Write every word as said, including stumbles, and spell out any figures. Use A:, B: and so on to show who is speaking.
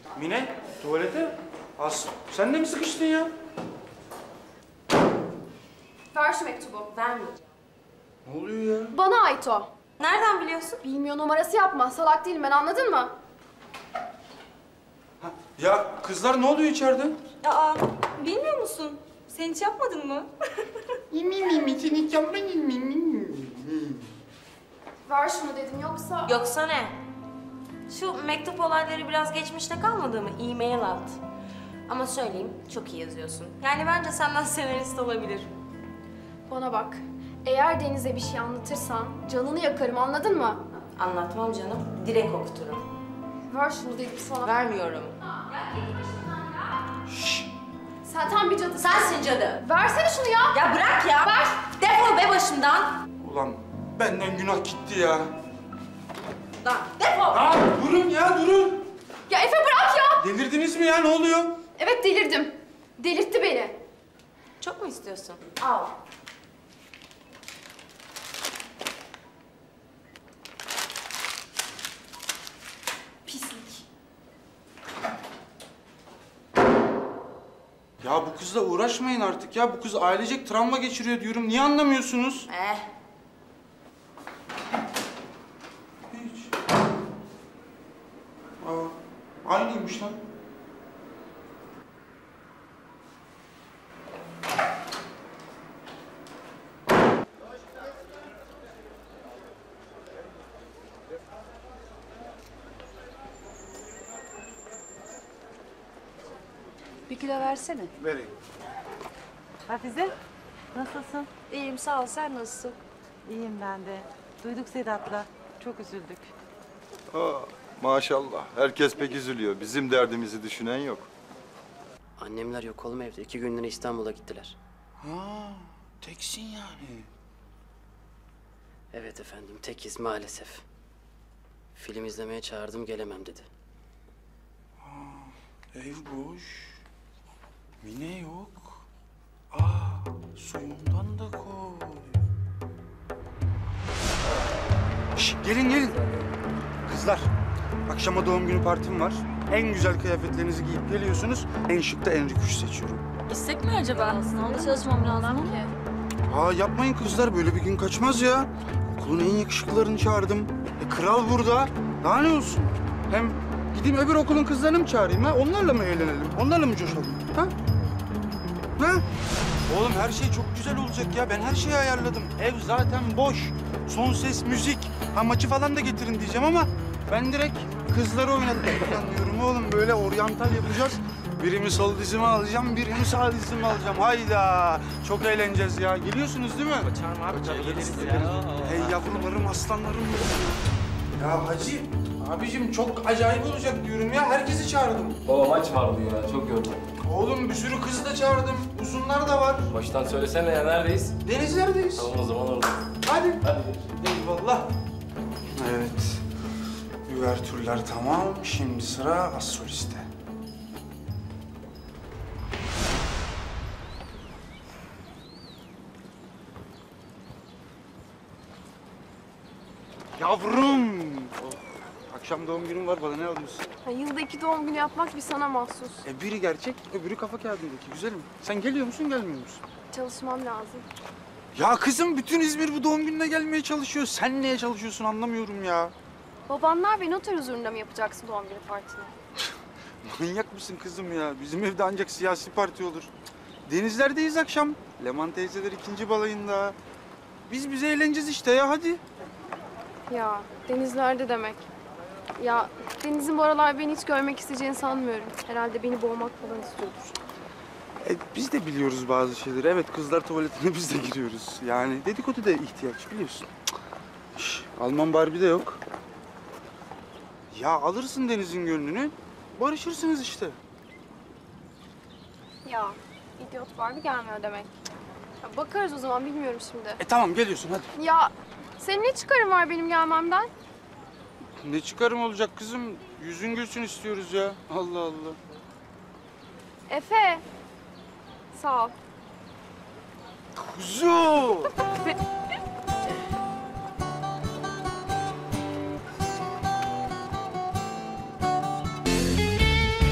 A: Mine, tuvalete. As, sen de mi sıkıştın ya?
B: Ver şu mektubu.
C: Vermeyeceğim.
A: Ne oluyor ya?
B: Bana ait o.
C: Nereden biliyorsun?
B: Bilmiyor numarası yapma. Salak değilim ben, anladın mı?
A: Ha, ya kızlar ne oluyor içeride?
C: Aa, bilmiyor musun? Sen hiç yapmadın mı?
B: Ver şunu dedim, yoksa...
C: Yoksa ne? Şu mektup olayları biraz geçmişte kalmadı mı? E-mail at. Ama söyleyeyim, çok iyi yazıyorsun. Yani bence senden senarist olabilir.
B: Bana bak. Eğer Deniz'e bir şey anlatırsan canını yakarım, anladın mı?
C: Anlatmam canım, direkt okuturum.
B: Ver şunu dedim sana.
C: Vermiyorum.
A: Şşş.
B: Sen tam bir cadısın.
C: Sensin cadı.
B: Versene şunu ya.
C: Ya bırak ya.
B: Ver.
C: Defol be başımdan.
A: Ulan benden günah gitti ya.
C: Lan defol.
A: Aa, durun ya durun.
B: Ya Efe bırak ya.
A: Delirdiniz mi ya, ne oluyor?
B: Evet, delirdim. Delirtti beni.
C: Çok mu istiyorsun? Al.
B: Pislik.
A: Ya bu kızla uğraşmayın artık ya. Bu kız ailecek travma geçiriyor diyorum. Niye anlamıyorsunuz?
C: Eh.
A: Hiç. Aa, aynıymış lan.
D: Bir kilo versene.
A: Vereyim.
D: Hafize, nasılsın?
E: İyiyim sağ ol, sen nasılsın?
D: İyiyim ben de. Duyduk Sedat'la. Çok üzüldük.
F: Aa, maşallah. Herkes pek üzülüyor. Bizim derdimizi düşünen yok.
G: Annemler yok oğlum evde. İki günlüğüne İstanbul'a gittiler.
A: Ha, teksin yani.
G: Evet efendim, tekiz maalesef. Film izlemeye çağırdım, gelemem dedi.
A: Ev boş. Mine yok. Aa, suyundan da koy. Şş, gelin gelin. Kızlar, akşama doğum günü partim var. En güzel kıyafetlerinizi giyip geliyorsunuz. En şık da en rüküş seçiyorum.
E: İstek mi acaba? Sınavda çalışmam lazım ki.
A: Aa, yapmayın kızlar, böyle bir gün kaçmaz ya. Okulun en yakışıklılarını çağırdım. E, kral burada. Daha ne olsun? Hem gideyim öbür okulun kızlarını mı çağırayım ha? Onlarla mı eğlenelim? Onlarla mı coşalım? Ha? Ha? Oğlum her şey çok güzel olacak ya. Ben her şeyi ayarladım. Ev zaten boş. Son ses, müzik. Ha, maçı falan da getirin diyeceğim ama ben direkt kızları oynatmayı planlıyorum oğlum. Böyle oryantal yapacağız. Birimi sol dizime alacağım, birimi sağ dizime alacağım. Hayda! Çok eğleneceğiz ya. Geliyorsunuz değil mi?
H: Çağırma abi,
A: Tabii,
H: geliriz
A: geliriz,
H: ya.
A: geliriz. Hey yavrularım, aslanlarım benim. Ya hacı, abicim çok acayip olacak diyorum ya. Herkesi çağırdım.
H: Baba maç vardı ya, çok yorgun.
A: Oğlum bir sürü kız da çağırdım. Uzunlar da var.
H: Baştan söylesene ya, neredeyiz?
A: Denizlerdeyiz.
H: Tamam o zaman orada.
A: Hadi.
H: Hadi.
A: Eyvallah. Evet. Üvertürler tamam. Şimdi sıra Assolist'te. Yavrum. Oh. Akşam doğum günüm var. Bana ne alıyorsun?
B: Ha, yılda iki doğum günü yapmak bir sana mahsus.
A: E biri gerçek, öbürü kafa kağıdındaki. Güzelim. Sen geliyor musun, gelmiyor musun?
B: Çalışmam lazım.
A: Ya kızım, bütün İzmir bu doğum gününe gelmeye çalışıyor. Sen neye çalışıyorsun anlamıyorum ya.
B: Babanlar ve noter huzurunda mı yapacaksın doğum günü partini?
A: Manyak mısın kızım ya? Bizim evde ancak siyasi parti olur. Denizlerdeyiz akşam. Leman teyzeler ikinci balayında. Biz bize eğleneceğiz işte ya, hadi.
B: Ya denizlerde demek. Ya Deniz'in bu aralar beni hiç görmek isteyeceğini sanmıyorum. Herhalde beni boğmak falan istiyordur.
A: E, biz de biliyoruz bazı şeyleri. Evet, kızlar tuvaletine biz de giriyoruz. Yani dedikodu da ihtiyaç, biliyorsun. Şş, Alman Barbie de yok. Ya alırsın Deniz'in gönlünü, barışırsınız işte.
B: Ya idiot var mı gelmiyor demek. Ya, bakarız o zaman, bilmiyorum şimdi.
A: E tamam, geliyorsun hadi.
B: Ya senin ne çıkarın var benim gelmemden?
A: Ne çıkarım olacak kızım? Yüzün gülsün istiyoruz ya. Allah Allah.
B: Efe. Sağ ol.
A: Kuzu!